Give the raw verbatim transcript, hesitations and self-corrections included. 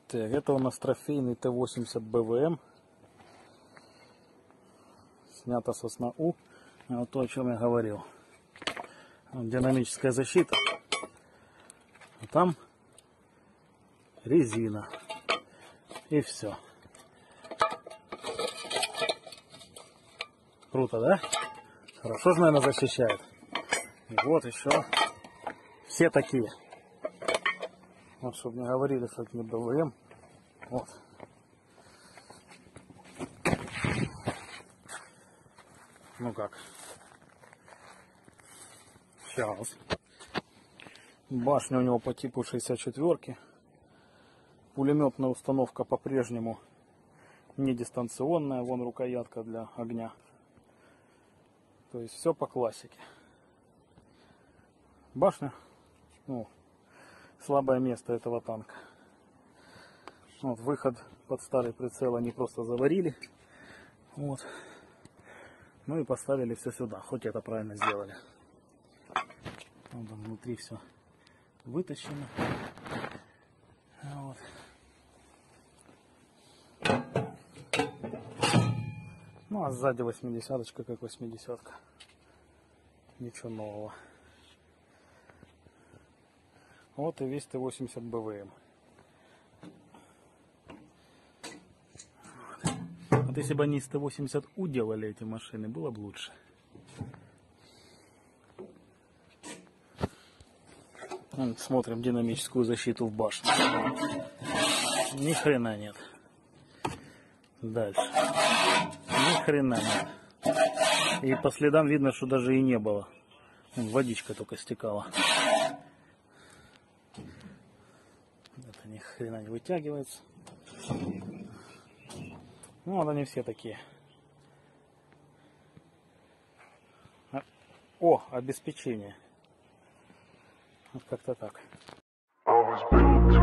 Так, это у нас трофейный Т восемьдесят Б В М. Снято с сосна У. Вот то, о чем я говорил. Динамическая защита. А там резина. И все. Круто, да? Хорошо же, наверное, защищает. И вот еще. Все такие. Вот, чтобы не говорили, что это не Б В М. Вот. Ну как? Сейчас. Башня у него по типу шестьдесят четыре. Пулеметная установка по-прежнему не дистанционная. Вон рукоятка для огня. То есть все по классике. Башня. Ну, слабое место этого танка. Вот, выход под старый прицел они просто заварили. Вот. Ну и поставили все сюда. Хоть это правильно сделали. Вот там внутри все вытащено. Вот. Ну а сзади восьмидесяточка, как восьмидесятка. Ничего нового. Вот и весь Т восемьдесят Б В М. Вот если бы они из Т восемьдесят У делали эти машины, было бы лучше. Вот, смотрим динамическую защиту в башне. Ни хрена нет. Дальше. Ни хрена нет. И по следам видно, что даже и не было. Вон, водичка только стекала. Это ни хрена не вытягивается. Ну вот они все такие. О, обеспечение. Вот как-то так.